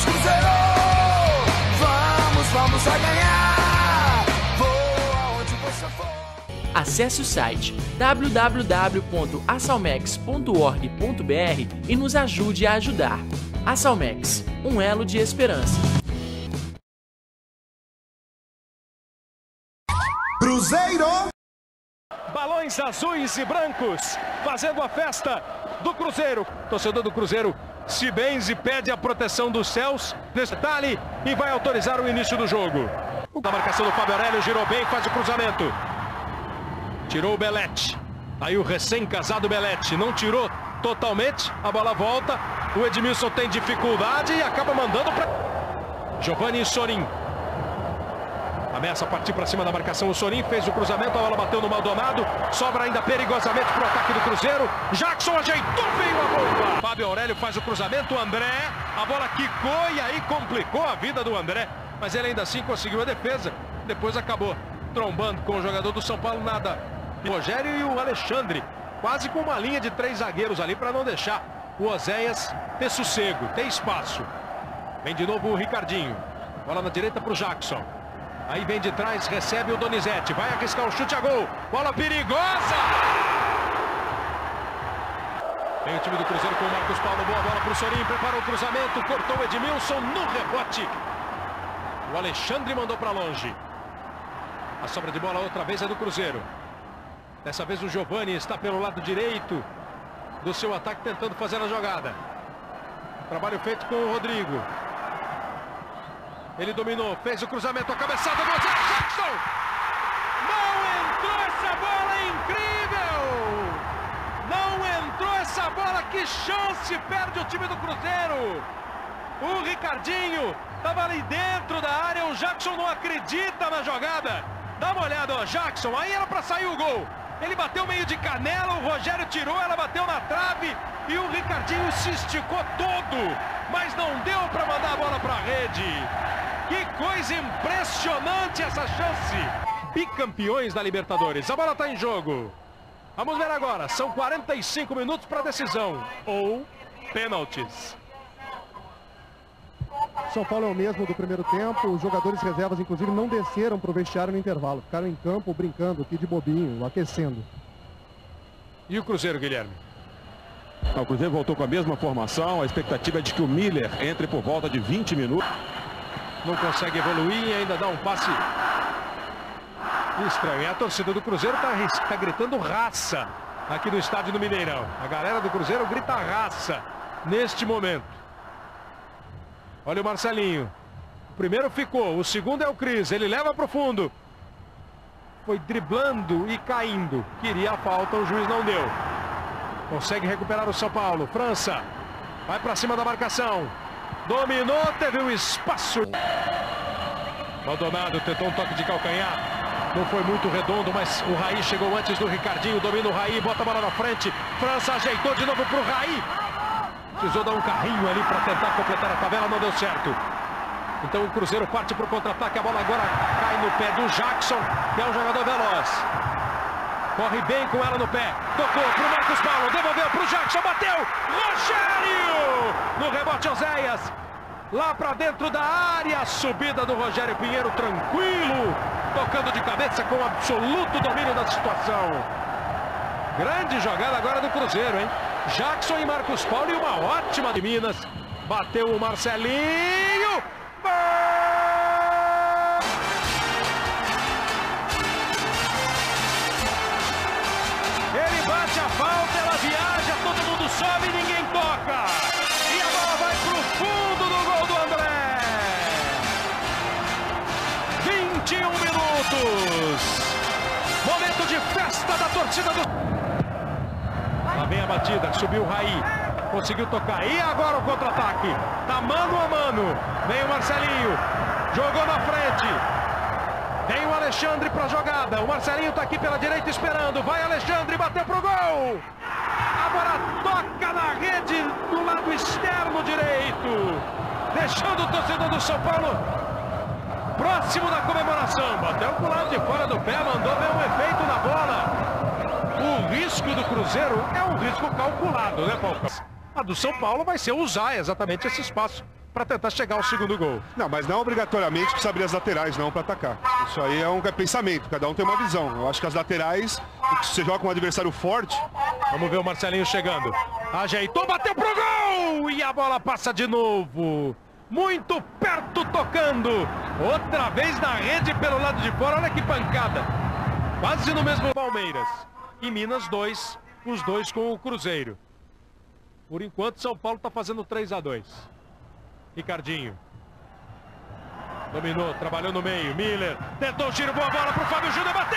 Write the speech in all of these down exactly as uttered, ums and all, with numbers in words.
Vamos, Cruzeiro! Vamos, vamos a ganhar! Vou aonde você for! Acesse o site w w w ponto assalmex ponto org ponto b r e nos ajude a ajudar. Assalmex, um elo de esperança. Cruzeiro! Balões azuis e brancos fazendo a festa do Cruzeiro. Torcedor do Cruzeiro se benze e pede a proteção dos céus nesse detalhe e vai autorizar o início do jogo. A marcação do Fábio Aurélio girou bem, faz o cruzamento. Tirou o Belete. Aí o recém-casado Belete não tirou totalmente. A bola volta. O Edmilson tem dificuldade e acaba mandando para Giovanni Sorin. Ameaça a partir para cima da marcação. O Sorin fez o cruzamento. A bola bateu no Maldonado. Sobra ainda perigosamente para o ataque do Cruzeiro. Jackson ajeitou bem a bomba. Fábio Aurélio faz o cruzamento. O André. A bola quicou e aí complicou a vida do André. Mas ele ainda assim conseguiu a defesa. Depois acabou trombando com o jogador do São Paulo. Nada. O Rogério e o Alexandre. Quase com uma linha de três zagueiros ali para não deixar o Oséias ter sossego, ter espaço. Vem de novo o Ricardinho. Bola na direita para o Jackson. Aí vem de trás, recebe o Donizete. Vai arriscar o chute a gol. Bola perigosa. Vem o time do Cruzeiro com o Marcos Paulo. Boa bola para o Sorin. Preparou o cruzamento. Cortou o Edmilson no rebote. O Alexandre mandou para longe. A sobra de bola outra vez é do Cruzeiro. Dessa vez o Giovanni está pelo lado direito do seu ataque tentando fazer a jogada. Trabalho feito com o Rodrigo. Ele dominou, fez o cruzamento, a cabeçada do Jackson! Não entrou essa bola, é incrível! Não entrou essa bola, que chance perde o time do Cruzeiro! O Ricardinho estava ali dentro da área, o Jackson não acredita na jogada. Dá uma olhada, ó, Jackson, aí era para sair o gol. Ele bateu meio de canela, o Rogério tirou, ela bateu na trave e o Ricardinho se esticou todo, mas não deu para mandar a bola para a rede. Que coisa impressionante essa chance. Bicampeões da Libertadores. A bola está em jogo. Vamos ver agora. São quarenta e cinco minutos para a decisão. Ou pênaltis. São Paulo é o mesmo do primeiro tempo. Os jogadores reservas, inclusive, não desceram para o vestiário no intervalo. Ficaram em campo brincando aqui de bobinho, aquecendo. E o Cruzeiro, Guilherme? O Cruzeiro voltou com a mesma formação. A expectativa é de que o Miller entre por volta de vinte minutos. Não consegue evoluir e ainda dá um passe estranho. E a torcida do Cruzeiro está tá gritando raça aqui no estádio do Mineirão. A galera do Cruzeiro grita raça neste momento. Olha o Marcelinho. O primeiro ficou, o segundo é o Cris. Ele leva para o fundo. Foi driblando e caindo. Queria a falta, o juiz não deu. Consegue recuperar o São Paulo. França vai para cima da marcação. Dominou, teve um espaço. Maldonado tentou um toque de calcanhar. Não foi muito redondo, mas o Raí chegou antes do Ricardinho. Domina o Raí, bota a bola na frente. França ajeitou de novo para o Raí. Precisou dar um carrinho ali para tentar completar a tabela, não deu certo. Então o Cruzeiro parte para o contra-ataque. A bola agora cai no pé do Jackson, que é um jogador veloz. Corre bem com ela no pé. Tocou para o Marcos Paulo, devolveu para o Jackson, bateu. Rogério! No rebote, Oséias. Lá para dentro da área. Subida do Rogério Pinheiro, tranquilo. Tocando de cabeça com absoluto domínio da situação. Grande jogada agora do Cruzeiro, hein? Jackson e Marcos Paulo e uma ótima de Minas. Bateu o Marcelinho. Ele bate a falta, ela viaja, todo mundo sobe e ninguém toca. E a bola vai para o fundo do gol do André. vinte e um minutos. Momento de festa da torcida do... Lá vem a batida, subiu o Raí. Conseguiu tocar. E agora o contra-ataque. Tá mano a mano. Vem o Marcelinho. Jogou na frente. Vem o Alexandre para a jogada. O Marcelinho está aqui pela direita esperando. Vai Alexandre, bateu pro gol. Agora toca na rede do lado externo direito. Deixando o torcedor do São Paulo próximo da comemoração. Bateu pro lado de fora do pé, mandou ver um efeito na bola. O risco do Cruzeiro é um risco calculado, né, Paulo? A do São Paulo vai ser usar exatamente esse espaço para tentar chegar ao segundo gol. Não, mas não obrigatoriamente precisa abrir as laterais não para atacar. Isso aí é um pensamento, cada um tem uma visão. Eu acho que as laterais, se você joga com um adversário forte... Vamos ver o Marcelinho chegando. Ajeitou, bateu pro gol! E a bola passa de novo. Muito perto, tocando. Outra vez na rede pelo lado de fora. Olha que pancada. Quase no mesmo Palmeiras. E Minas dois, os dois com o Cruzeiro. Por enquanto, São Paulo está fazendo três a dois. Ricardinho. Dominou, trabalhou no meio. Miller tentou o tiro, boa bola para o Fábio Júnior, bateu!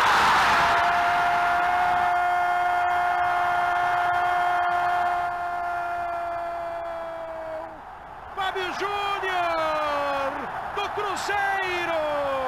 Fábio Júnior do Cruzeiro!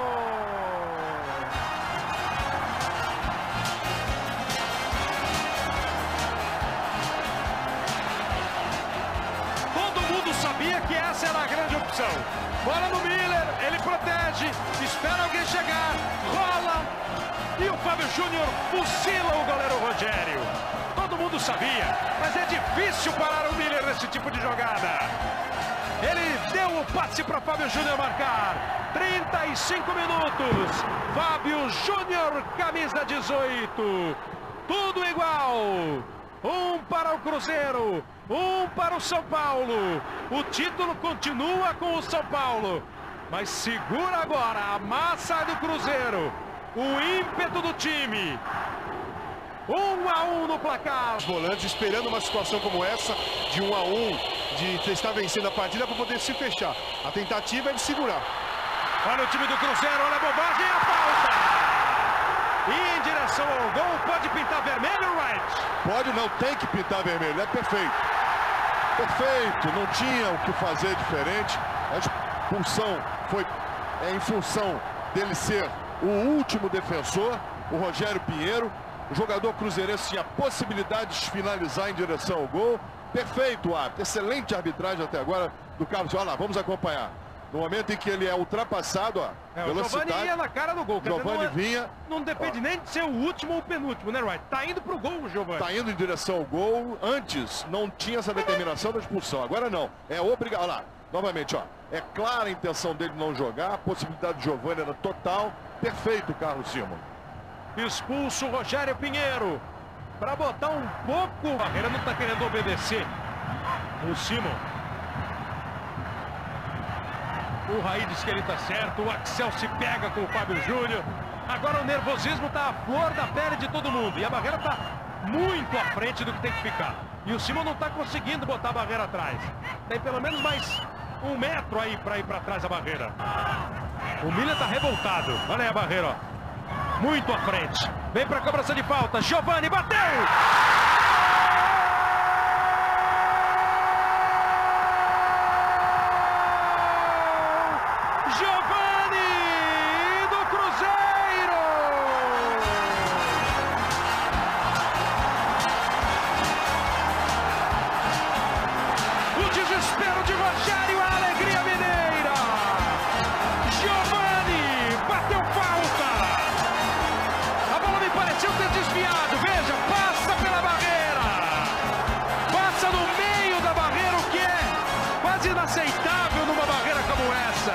Sabia que essa era a grande opção. Bola no Miller, ele protege, espera alguém chegar, rola e o Fábio Júnior fuzila o goleiro Rogério. Todo mundo sabia, mas é difícil parar o Miller nesse tipo de jogada. Ele deu o passe para Fábio Júnior marcar. trinta e cinco minutos. Fábio Júnior, camisa dezoito. Tudo igual. Um para o Cruzeiro, um para o São Paulo. O título continua com o São Paulo, mas segura agora a massa do Cruzeiro, o ímpeto do time. Um a um no placar. Os volantes esperando uma situação como essa, de um a um, de estar vencendo a partida para poder se fechar. A tentativa é de segurar. Olha o time do Cruzeiro, olha a bobagem e a falta. E em direção ao gol, pode pintar vermelho, Wright? Pode não, tem que pintar vermelho, é perfeito. Perfeito, não tinha o que fazer diferente. A expulsão foi é, em função dele ser o último defensor, o Rogério Pinheiro. O jogador cruzeirense tinha possibilidade de finalizar em direção ao gol. Perfeito, árbitro. Excelente arbitragem até agora do Carlos. Olha lá, vamos acompanhar. No momento em que ele é ultrapassado, ó, é, o Giovani ia na cara do gol. Giovani dizer, não, vinha. Não depende ó, nem de ser o último ou o penúltimo, né, Wright? Tá indo pro gol o Giovani. Tá indo em direção ao gol. Antes não tinha essa determinação da expulsão. Agora não. É obrigado. Olha lá, novamente, ó. É clara a intenção dele não jogar. A possibilidade do Giovani era total. Perfeito, Carlos Simon. Expulso o Rogério Pinheiro. Para botar um pouco. A barreira não tá querendo obedecer. O Simon. O Raí diz que ele tá certo, o Axel se pega com o Fábio Júnior. Agora o nervosismo tá à flor da pele de todo mundo. E a barreira tá muito à frente do que tem que ficar. E o Simon não tá conseguindo botar a barreira atrás. Tem pelo menos mais um metro aí para ir para trás da barreira. O Miller tá revoltado. Olha aí a barreira, ó. Muito à frente. Vem para a cobrança de falta. Giovani bateu! Desespero de Rogério, a alegria mineira. Giovani bateu falta. A bola me pareceu ter desviado. Veja, passa pela barreira. Passa no meio da barreira, o que é quase inaceitável numa barreira como essa.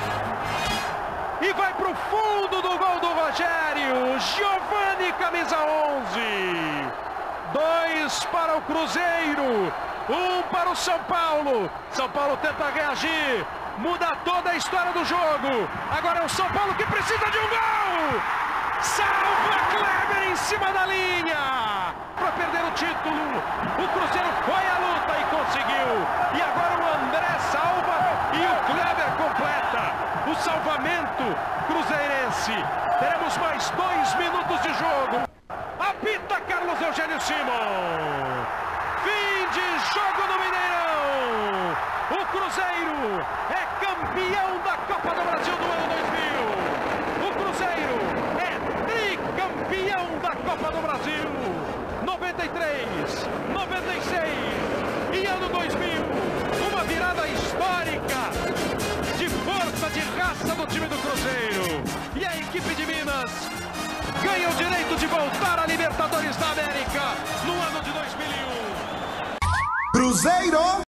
E vai para o fundo do gol do Rogério. Giovani, camisa onze. Dois para o Cruzeiro. Um para o São Paulo. São Paulo tenta reagir. Muda toda a história do jogo. Agora é o São Paulo que precisa de um gol. Salva Kleber em cima da linha. Para perder o título. O Cruzeiro foi à luta e conseguiu. E agora o André salva e o Kleber completa. O salvamento cruzeirense. Teremos mais dois minutos de jogo. Apita Carlos Eugênio Simon. Fim de jogo no Mineirão. O Cruzeiro é campeão da Copa do Brasil do ano dois mil. O Cruzeiro é tricampeão da Copa do Brasil. noventa e três, noventa e seis e ano dois mil. Uma virada histórica de força, de raça do time do Cruzeiro. E a equipe de Minas ganha o direito de voltar à Libertadores da América no ano de dois mil e um. Cruzeiro!